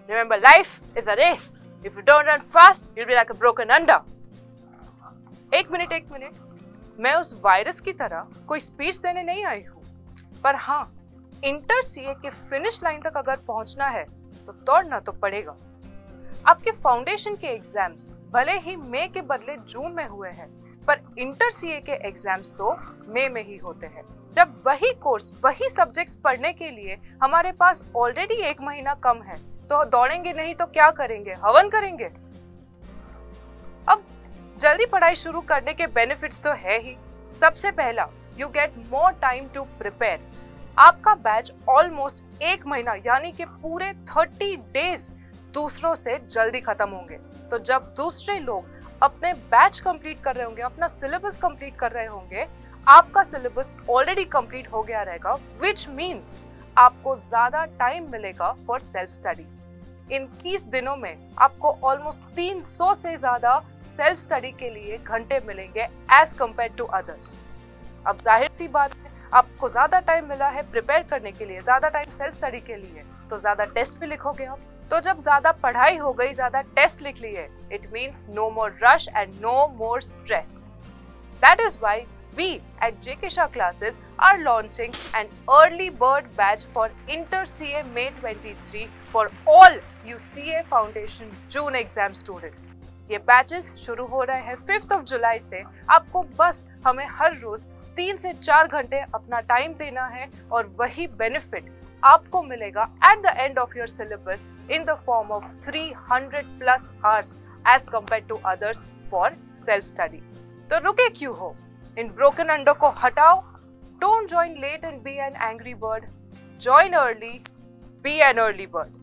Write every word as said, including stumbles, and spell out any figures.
Remember, life is a race. If you don't run fast, you'll be like a broken under. एक मिनट एक मिनट, मैं उस वायरस की तरह कोई स्पीच देने नहीं आई हूँ, पर हाँ, इंटर सीए के फिनिश लाइन तक अगर पहुंचना है तो दौड़ना तो पड़ेगा। आपके फाउंडेशन के एग्जाम्स भले ही मई के बदले जून में हुए हैं, पर इंटर सीए के एग्जाम्स तो मई में ही होते हैं, जब वही कोर्स वही सब्जेक्ट्स पढ़ने के लिए हमारे पास ऑलरेडी एक महीना कम है। तो दौड़ेंगे नहीं तो क्या करेंगे? हवन करेंगे। अब जल्दी पढ़ाई शुरू करने के बेनिफिट्स तो है ही। सबसे पहला, you get more time to prepare. आपका बैच ऑलमोस्ट एक महीना यानी कि पूरे थर्टी डेज दूसरों से जल्दी खत्म होंगे। तो जब दूसरे लोग अपने बैच कंप्लीट कर रहे होंगे, अपना सिलेबस कंप्लीट कर रहे होंगे, आपका सिलेबस ऑलरेडी कंप्लीट हो गया रहेगा, विच मीन्स आपको ज्यादा टाइम मिलेगा फॉर सेल्फ स्टडी। इन इक्कीस दिनों में आपको ऑलमोस्ट तीन सौ से ज्यादा सेल्फ स्टडी के लिए घंटे मिलेंगे एज कंपेयर टू अदर्स। अब जाहिर सी बात है, आपको ज्यादा टाइम मिला है प्रिपेयर करने के लिए, ज्यादा टाइम सेल्फ स्टडी के लिए, तो ज्यादा टेस्ट भी लिखोगे आप। तो जब ज्यादा पढ़ाई हो गई, ज्यादा टेस्ट लिख लिए, it means no more rush and no more stress. That is why we at J K Shah Classes are launching an early bird batch for Inter C A May twenty-three for all you C A Foundation June exam students. ये batches शुरू हो रहे हैं fifth of July से। आपको बस हमें हर रोज तीन से चार घंटे अपना टाइम देना है और वही बेनिफिट आपको मिलेगा at the end of your syllabus in the form of three hundred plus hours as compare to others for self study. तो रुके क्यों हो? इन ब्रोकन अंडों को हटाओ। Don't join late and be an angry bird, join early, be an early bird.